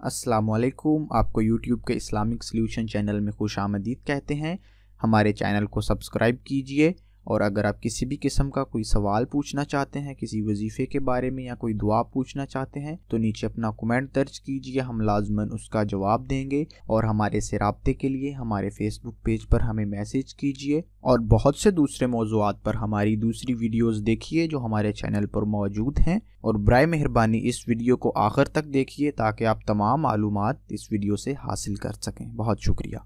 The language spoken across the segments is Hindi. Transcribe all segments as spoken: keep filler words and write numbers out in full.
अस्सलामुअलैकुम। आपको यूट्यूब के इस्लामिक सॉल्यूशन चैनल में खुश आमदीद कहते हैं। हमारे चैनल को सब्सक्राइब कीजिए और अगर आप किसी भी किस्म का कोई सवाल पूछना चाहते हैं, किसी वजीफ़े के बारे में या कोई दुआ पूछना चाहते हैं, तो नीचे अपना कमेंट दर्ज कीजिए, हम लाजमन उसका जवाब देंगे। और हमारे से राब्ते के लिए हमारे फेसबुक पेज पर हमें मैसेज कीजिए और बहुत से दूसरे मौज़ूआत पर हमारी दूसरी वीडियोस देखिए जो हमारे चैनल पर मौजूद हैं। और बराए मेहरबानी इस वीडियो को आखिर तक देखिए ताकि आप तमाम मालूमात इस वीडियो से हासिल कर सकें। बहुत शुक्रिया।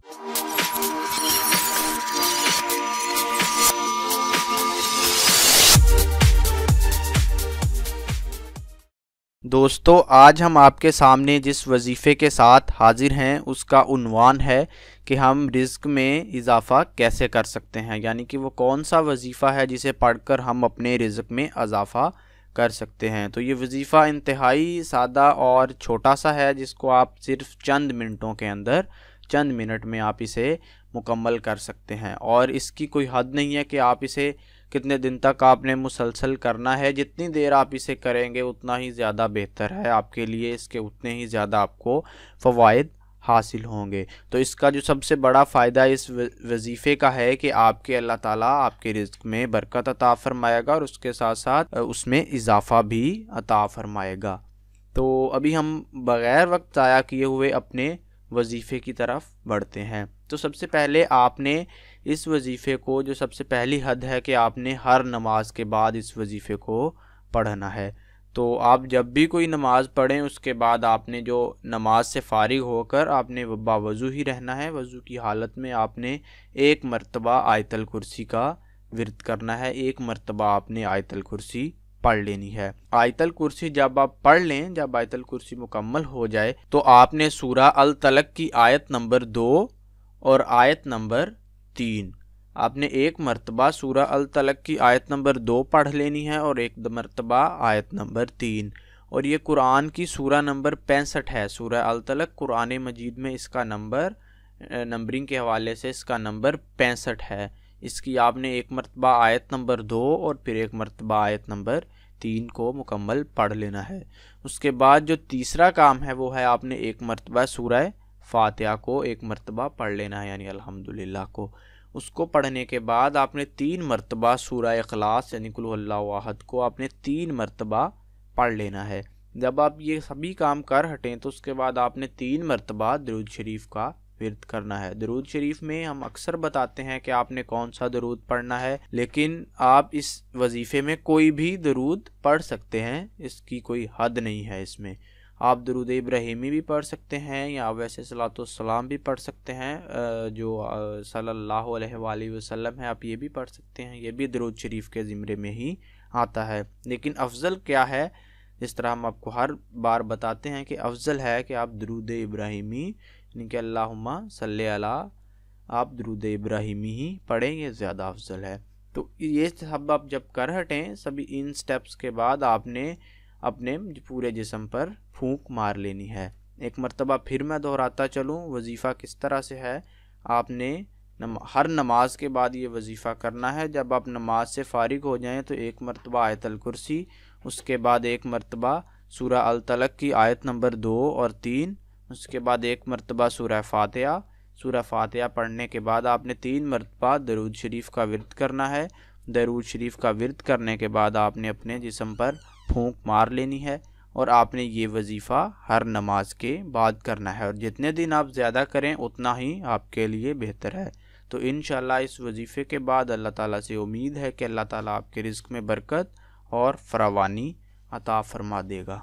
दोस्तों, आज हम आपके सामने जिस वजीफ़े के साथ हाजिर हैं उसका उन्वान है कि हम रिज़्क में इजाफ़ा कैसे कर सकते हैं, यानी कि वो कौन सा वजीफ़ा है जिसे पढ़कर हम अपने रिज़्क में इजाफ़ा कर सकते हैं। तो ये वजीफ़ा इंतहाई सादा और छोटा सा है जिसको आप सिर्फ चंद मिनटों के अंदर चंद मिनट में आप इसे मुकम्मल कर सकते हैं। और इसकी कोई हद नहीं है कि आप इसे कितने दिन तक आपने मुसलसल करना है। जितनी देर आप इसे करेंगे उतना ही ज़्यादा बेहतर है आपके लिए, इसके उतने ही ज़्यादा आपको फ़वाइद हासिल होंगे। तो इसका जो सबसे बड़ा फ़ायदा इस वजीफ़े का है कि आपके अल्लाह ताला आपके रिज़्क में बरकत अता फ़रमाएगा और उसके साथ साथ उसमें इजाफ़ा भी अता फ़रमाएगा। तो अभी हम बग़ैर वक्त ज़ाया किए हुए अपने वजीफ़े की तरफ बढ़ते हैं। तो सबसे पहले आपने इस वजीफ़े को, जो सबसे पहली हद है कि आपने हर नमाज के बाद इस वजीफ़े को पढ़ना है। तो आप जब भी कोई नमाज़ पढ़ें उसके बाद आपने जो नमाज से फ़ारिग होकर आपने बावज़ू ही रहना है। वज़ू की हालत में आपने एक मरतबा आयतल कुर्सी का विर्द करना है, एक मरतबा आपने आयतल कुर्सी पढ़ लेनी है। आयतल कुर्सी जब आप पढ़ लें, जब आयतल कुर्सी मुकम्मल हो जाए तो आपने सूरा अल तलक की आयत नंबर दो और आयत नंबर तीन, आपने एक मरतबा सूरा अल तलक की आयत नंबर दो पढ़ लेनी है और एक मरतबा आयत नंबर तीन। और ये कुरान की सूरा नंबर पैंसठ है। सूरा अल तलक कुरान मजीद में इसका नंबर, नंबरिंग के हवाले से इसका नंबर पैंसठ है। इसकी आपने एक मरतबा आयत नंबर दो और फिर एक मरतबा आयत नंबर तीन को मुकम्मल पढ़ लेना है। उसके बाद जो तीसरा काम है वो है आपने एक मरतबा सूरह फातिहा को एक मरतबा पढ़ लेना है, यानी अल्हम्दुलिल्लाह को। उसको पढ़ने के बाद आपने तीन मरतबा सूरह इखलास यानी कुल हुवल्लाहु अहद को आपने तीन मरतबा पढ़ लेना है। जब आप ये सभी काम कर हटें तो उसके बाद आपने तीन मरतबा दरूद शरीफ का विर्द करना है। दरूद शरीफ में हम अक्सर बताते हैं कि आपने कौन सा दरूद पढ़ना है, लेकिन आप इस वजीफ़े में कोई भी दरूद पढ़ सकते हैं, इसकी कोई हद नहीं है। इसमें आप दरूद इब्राहिमी भी पढ़ सकते हैं या वैसे सलातो सलाम भी पढ़ सकते हैं जो सल्लल्लाहु अलैहि वसल्लम है, आप ये भी पढ़ सकते हैं। ये भी दरूद शरीफ के ज़िम्रे में ही आता है। लेकिन अफजल क्या है, जिस तरह हम आपको हर बार बताते हैं कि अफजल है कि आप दरूद इब्राहिमी यानी कि अल्लाहुम्मा सल्ले अला, आप दरूद इब्राहिमी ही पढ़ें, ये ज़्यादा अफजल है। तो ये सब आप जब कर हटें सभी इन स्टेप्स के बाद आपने अपने पूरे जिस्म पर फूंक मार लेनी है। एक मरतबा फिर मैं दोहराता चलूँ वजीफ़ा किस तरह से है। आपने नम, हर नमाज के बाद ये वजीफ़ा करना है। जब आप नमाज से फ़ारिग हो जाएं तो एक मरतबा आयतल कुर्सी, उसके बाद एक मरतबा सूरा अल तलक की आयत नंबर दो और तीन, उसके बाद एक मरतबा सूरा फातिहा। सूरा फातिहा पढ़ने के बाद आपने तीन मरतबा दरूद शरीफ का विर्द करना है। दरूद शरीफ का विर्द करने के बाद आपने अपने जिस्म पर फूंक मार लेनी है और आपने ये वजीफ़ा हर नमाज के बाद करना है। और जितने दिन आप ज़्यादा करें उतना ही आपके लिए बेहतर है। तो इंशाअल्लाह इस वजीफ़े के बाद अल्लाह ताला से उम्मीद है कि अल्लाह ताला आपके रिज़्क में बरकत और फरावानी अता फरमा देगा।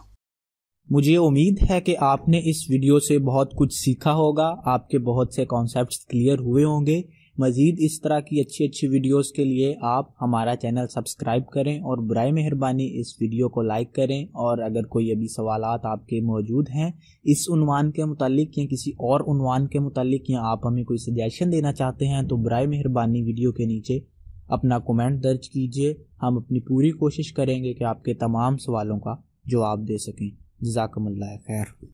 मुझे उम्मीद है कि आपने इस वीडियो से बहुत कुछ सीखा होगा, आपके बहुत से कॉन्सेप्ट्स क्लियर हुए होंगे। मज़ीद इस तरह की अच्छी अच्छी वीडियोस के लिए आप हमारा चैनल सब्सक्राइब करें और बराए मेहरबानी इस वीडियो को लाइक करें। और अगर कोई अभी सवालात आपके मौजूद हैं इस उन्वान के मुतालिक या किसी और उन्वान के मुतालिक, या आप हमें कोई सजेशन देना चाहते हैं, तो बराए मेहरबानी वीडियो के नीचे अपना कमेंट दर्ज कीजिए। हम अपनी पूरी कोशिश करेंगे कि आपके तमाम सवालों का जवाब दे सकें। जज़ाकमुल्लाह खैर।